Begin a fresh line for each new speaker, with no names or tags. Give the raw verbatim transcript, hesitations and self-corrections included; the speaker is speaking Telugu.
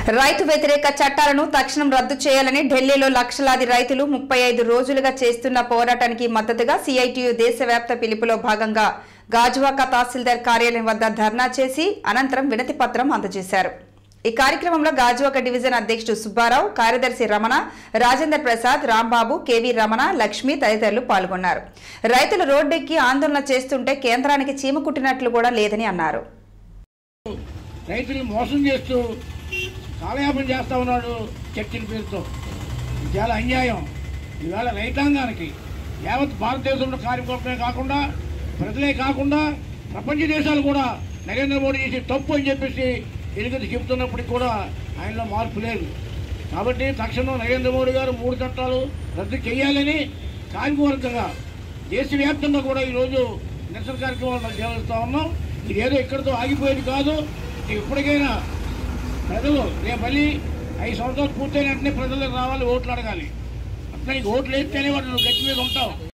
రైతు వ్యతిరేక చట్టాలను తక్షణం రద్దు చేయాలని ఢిల్లీలో లక్షలాది రైతులు ముప్పై ఐదు రోజులుగా చేస్తున్న పోరాటానికి మద్దతుగా సిఐటియు దేశవ్యాప్త పిలుపులో భాగంగా గాజువాక తహసీల్దార్ కార్యాలయం వద్ద ధర్నా చేసి అనంతరం వినతి పత్రం అందజేశారు. ఈ కార్యక్రమంలో గాజువాక డివిజన్ అధ్యక్షుడు సుబ్బారావు, కార్యదర్శి రమణ, రాజేంద్ర ప్రసాద్, రాంబాబు, కేవీ రమణ, లక్ష్మి తదితరులు పాల్గొన్నారు. రైతులు రోడ్డెక్కి ఆందోళన చేస్తుంటే కేంద్రానికి చీమ కుట్టినట్లు కూడా లేదని అన్నారు.
రైతులు మోసం చేస్తూ కాలయాపన చేస్తా ఉన్నాడు చర్చల పేరుతో. చాలా అన్యాయం. ఈవేళ రైతాంగానికి యావత్ భారతదేశంలో కార్యకర్తలే కాకుండా ప్రజలే కాకుండా ప్రపంచ దేశాలు కూడా నరేంద్ర మోడీ చేసి తప్పు అని చెప్పేసి ఎలుగెత్తి చెబుతున్నప్పటికీ కూడా ఆయనలో మార్పు లేదు. కాబట్టి తక్షణం నరేంద్ర మోడీ గారు మూడు చట్టాలు రద్దు చేయాలని కార్యవర్గంగా దేశవ్యాప్తంగా కూడా ఈరోజు నిరసన కార్యక్రమాలు నిర్వహిస్తూ ఉన్నాం. ఇది ఏదో ఇక్కడితో ఆగిపోయేది కాదు. ఇప్పటికైనా ప్రజలు రేపు మళ్ళీ ఐదు సంవత్సరాలు పూర్తయిన వెంటనే ప్రజలకు రావాలి, ఓట్లు అడగాలి. అట్లా నీకు ఓట్లు వేస్తేనే వాడు గట్టి మీద ఉంటావు.